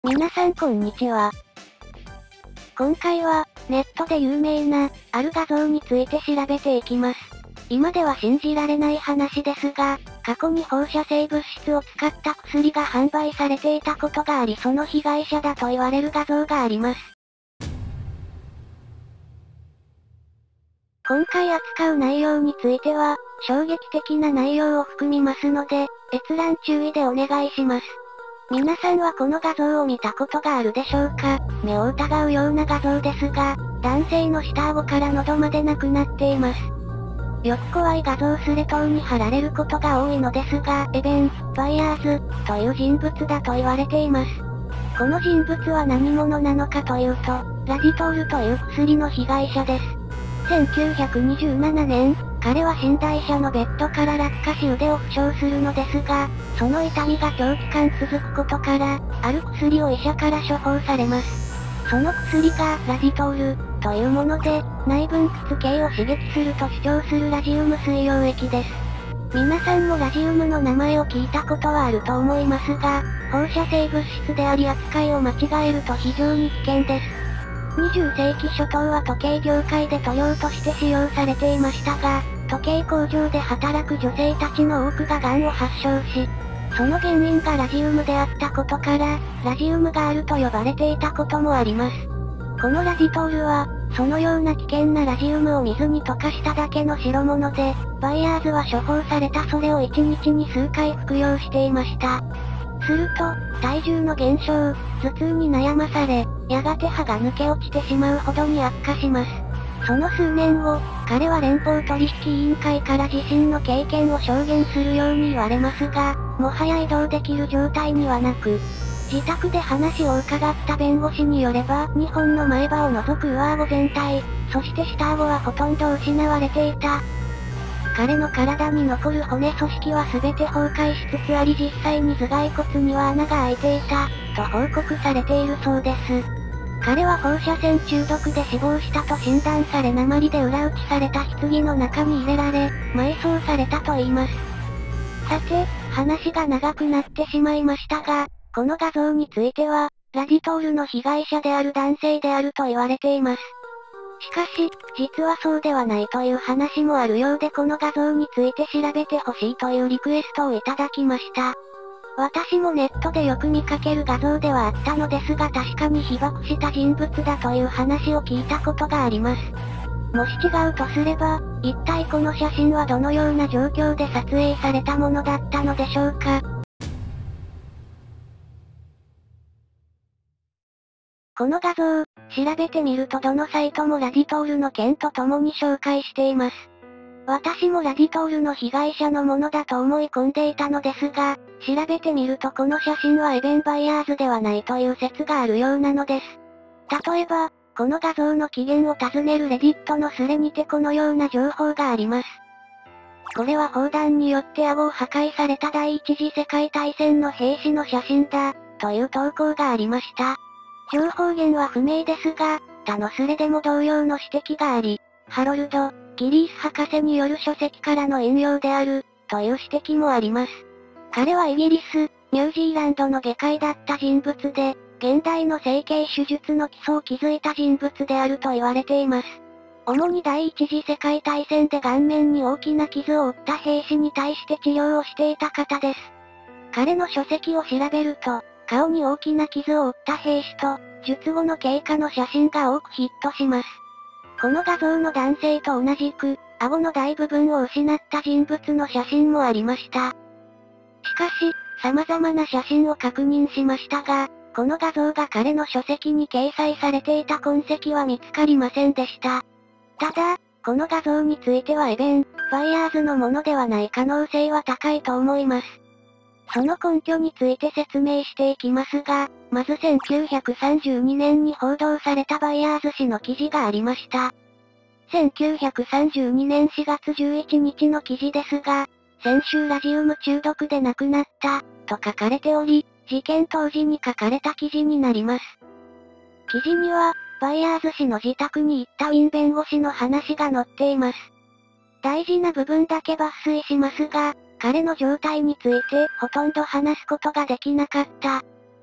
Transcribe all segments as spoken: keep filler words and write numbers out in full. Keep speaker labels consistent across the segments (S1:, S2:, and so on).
S1: 皆さんこんにちは。今回は、ネットで有名な、ある画像について調べていきます。今では信じられない話ですが、過去に放射性物質を使った薬が販売されていたことがありその被害者だと言われる画像があります。今回扱う内容については、衝撃的な内容を含みますので、閲覧注意でお願いします。皆さんはこの画像を見たことがあるでしょうか？目を疑うような画像ですが、男性の下顎から喉までなくなっています。よく怖い画像スレ等に貼られることが多いのですが、エベン・バイヤーズという人物だと言われています。この人物は何者なのかというと、ラジトールという薬の被害者です。せんきゅうひゃくにじゅうななねん、彼は寝台車のベッドから落下し腕を負傷するのですが、その痛みが長期間続くことから、ある薬を医者から処方されます。その薬がラジトールというもので、内分泌系を刺激すると主張するラジウム水溶液です。皆さんもラジウムの名前を聞いたことはあると思いますが、放射性物質であり扱いを間違えると非常に危険です。にじゅうせいき初頭は時計業界で塗料として使用されていましたが、時計工場で働く女性たちの多くが癌を発症し、その原因がラジウムであったことから、ラジウムガールと呼ばれていたこともあります。このラジトールは、そのような危険なラジウムを水に溶かしただけの代物で、バイヤーズは処方されたそれをいちにちに数回服用していました。すると、体重の減少、頭痛に悩まされ、やがて歯が抜け落ちてしまうほどに悪化します。その数年後、彼は連邦取引委員会から自身の経験を証言するように言われますが、もはや移動できる状態にはなく、自宅で話を伺った弁護士によれば、にほんの前歯を除く上顎全体、そして下顎はほとんど失われていた。彼の体に残る骨組織は全て崩壊しつつあり実際に頭蓋骨には穴が開いていた、と報告されているそうです。彼は放射線中毒で死亡したと診断され鉛で裏打ちされた棺の中に入れられ、埋葬されたと言います。さて、話が長くなってしまいましたが、この画像については、ラジトールの被害者である男性であると言われています。しかし、実はそうではないという話もあるようでこの画像について調べてほしいというリクエストをいただきました。私もネットでよく見かける画像ではあったのですが確かに被爆した人物だという話を聞いたことがあります。もし違うとすれば、一体この写真はどのような状況で撮影されたものだったのでしょうか。この画像、調べてみるとどのサイトもラジトールの件と共に紹介しています。私もラジトールの被害者のものだと思い込んでいたのですが、調べてみるとこの写真はエベン・バイヤーズではないという説があるようなのです。例えば、この画像の起源を尋ねるレディットのスレにてこのような情報があります。これは砲弾によって顎を破壊された第一次世界大戦の兵士の写真だ、という投稿がありました。情報源は不明ですが、他のスレでも同様の指摘があり、ハロルド・ギリース博士による書籍からの引用である、という指摘もあります。彼はイギリス、ニュージーランドの外科医だった人物で、現代の整形手術の基礎を築いた人物であると言われています。主に第一次世界大戦で顔面に大きな傷を負った兵士に対して治療をしていた方です。彼の書籍を調べると、顔に大きな傷を負った兵士と、術後の経過の写真が多くヒットします。この画像の男性と同じく、顎の大部分を失った人物の写真もありました。しかし、様々な写真を確認しましたが、この画像が彼の書籍に掲載されていた痕跡は見つかりませんでした。ただ、この画像についてはエベン・バイヤーズのものではない可能性は高いと思います。その根拠について説明していきますが、まずせんきゅうひゃくさんじゅうにねんに報道されたバイヤーズ氏の記事がありました。せんきゅうひゃくさんじゅうにねんしがつじゅういちにちの記事ですが、先週ラジウム中毒で亡くなった、と書かれており、事件当時に書かれた記事になります。記事には、バイヤーズ氏の自宅に行ったウィン弁護士の話が載っています。大事な部分だけ抜粋しますが、彼の状態についてほとんど話すことができなかった。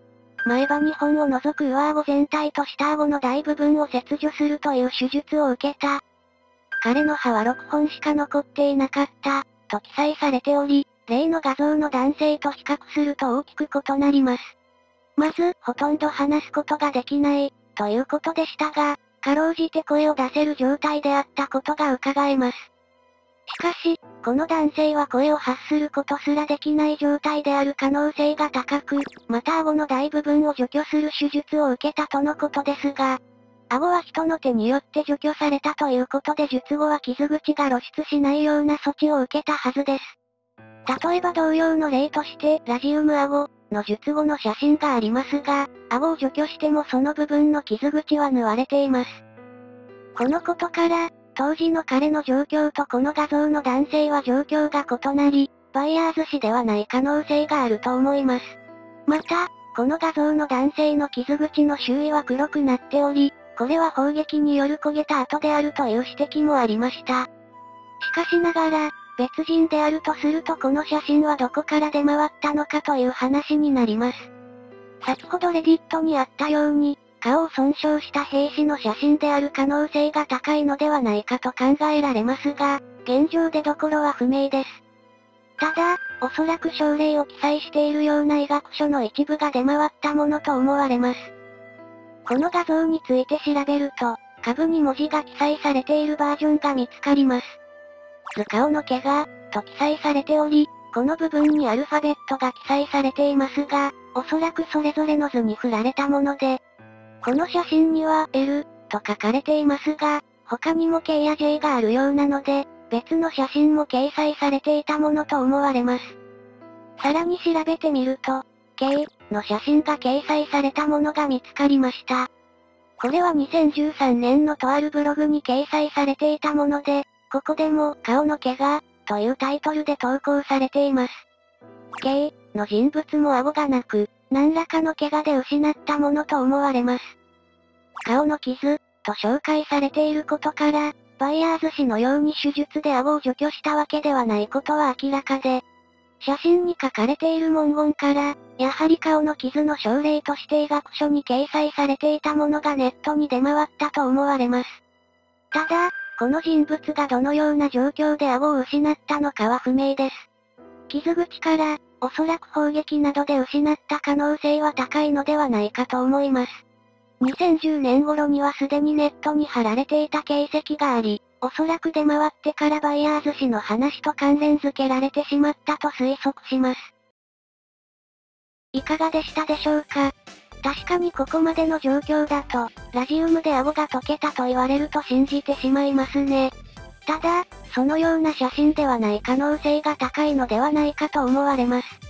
S1: 前歯にほんを除く上顎全体と下顎の大部分を切除するという手術を受けた。彼の歯はろっぽんしか残っていなかった、と記載されており、例の画像の男性と比較すると大きく異なります。まず、ほとんど話すことができない、ということでしたが、かろうじて声を出せる状態であったことが伺えます。しかし、この男性は声を発することすらできない状態である可能性が高く、また顎の大部分を除去する手術を受けたとのことですが、顎は人の手によって除去されたということで術後は傷口が露出しないような措置を受けたはずです。例えば同様の例として、ラジウム顎の術後の写真がありますが、顎を除去してもその部分の傷口は縫われています。このことから、当時の彼の状況とこの画像の男性は状況が異なり、バイヤーズ氏ではない可能性があると思います。また、この画像の男性の傷口の周囲は黒くなっており、これは砲撃による焦げた跡であるという指摘もありました。しかしながら、別人であるとするとこの写真はどこから出回ったのかという話になります。先ほどレディットにあったように、顔を損傷した兵士の写真である可能性が高いのではないかと考えられますが、現状でどころは不明です。ただ、おそらく症例を記載しているような医学書の一部が出回ったものと思われます。この画像について調べると、下部に文字が記載されているバージョンが見つかります。図顔の怪我、と記載されており、この部分にアルファベットが記載されていますが、おそらくそれぞれの図に振られたもので、この写真には エル と書かれていますが、他にも K や ジェイ があるようなので、別の写真も掲載されていたものと思われます。さらに調べてみると、K の写真が掲載されたものが見つかりました。これはにせんじゅうさんねんのとあるブログに掲載されていたもので、ここでも顔の怪我というタイトルで投稿されています。K の人物も顎がなく、何らかの怪我で失ったものと思われます。顔の傷、と紹介されていることから、バイヤーズ氏のように手術で顎を除去したわけではないことは明らかで、写真に書かれている文言から、やはり顔の傷の症例として医学書に掲載されていたものがネットに出回ったと思われます。ただ、この人物がどのような状況で顎を失ったのかは不明です。傷口から、おそらく砲撃などで失った可能性は高いのではないかと思います。にせんじゅうねん頃にはすでにネットに貼られていた形跡があり、おそらく出回ってからバイヤーズ氏の話と関連付けられてしまったと推測します。いかがでしたでしょうか？確かにここまでの状況だと、ラジウムで顎が溶けたと言われると信じてしまいますね。ただ、そのような写真ではない可能性が高いのではないかと思われます。